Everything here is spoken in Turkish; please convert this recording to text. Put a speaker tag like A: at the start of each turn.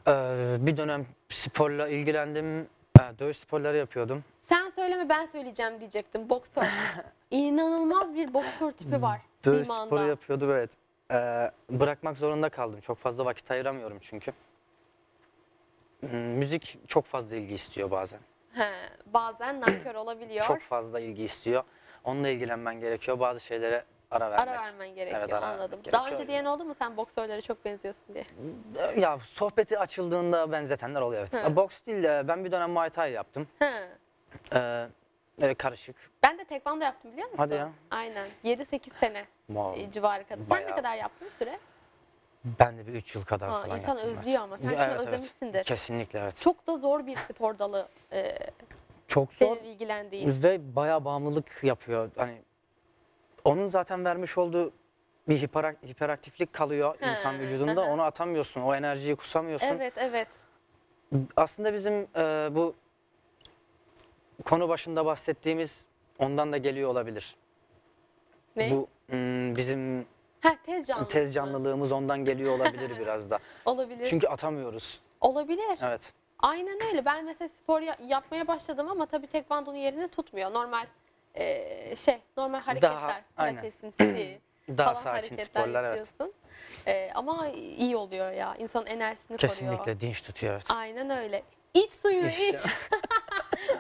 A: Bir dönem sporla ilgilendim. Dövüş sporları yapıyordum.
B: Sen söyleme ben söyleyeceğim diyecektim. Boksör. İnanılmaz bir boksör tipi var
A: Dövüş sporu
B: simanda.
A: yapıyordum, evet. Bırakmak zorunda kaldım. Çok fazla vakit ayıramıyorum çünkü. Müzik çok fazla ilgi istiyor bazen.
B: He, bazen nankör olabiliyor.
A: Çok fazla ilgi istiyor. Onunla ilgilenmen gerekiyor. Bazı şeylere ara vermek.
B: Ara vermen gerekiyor,
A: Evet, ara vermek
B: anladım.
A: gerekiyor.
B: Daha önce diyen oldu mu sen boksörlere çok benziyorsun diye?
A: Ya sohbeti açıldığında benzetenler oluyor, evet.
B: Hı.
A: Boks değil de ben bir dönem Muay Thai yaptım.
B: He.
A: Karışık.
B: Ben de tekvando yaptım biliyor musun?
A: Hadi ya.
B: Aynen. 7-8 sene civarı kadar. Sen ne
A: Bayağı.
B: kadar yaptın süre?
A: Ben de bir 3 yıl kadar
B: Ha,
A: falan
B: insan
A: yaptım.
B: özlüyor ama. Sen şimdi
A: Evet,
B: özlemişsindir.
A: Kesinlikle, evet.
B: Çok da zor bir spor dalı
A: Çok zor
B: senin ilgilendiğin.
A: ve bayağı bağımlılık yapıyor. Hani onun zaten vermiş olduğu bir hiperaktiflik kalıyor
B: He,
A: insan vücudunda.
B: hı hı.
A: Onu atamıyorsun, o enerjiyi kusamıyorsun.
B: Evet, evet.
A: Aslında bizim bu konu başında bahsettiğimiz ondan da geliyor olabilir.
B: Ne?
A: Bu bizim
B: Ha, tez canlılık mı?
A: tez canlılığımız ondan geliyor olabilir biraz da.
B: Olabilir.
A: Çünkü atamıyoruz.
B: Olabilir.
A: Evet.
B: Aynen öyle. Ben mesela spor yapmaya başladım ama tabii tekvandonun yerini tutmuyor. Normal normal hareketler,
A: aynen.
B: pilatesimsi
A: Daha
B: falan
A: sakin
B: hareketler
A: sporlar, evet.
B: yapıyorsun. Ama iyi oluyor ya. İnsanın enerjisini koruyor.
A: Kesinlikle dinç tutuyor, evet.
B: Aynen öyle. İç suyunu
A: İşte.
B: iç.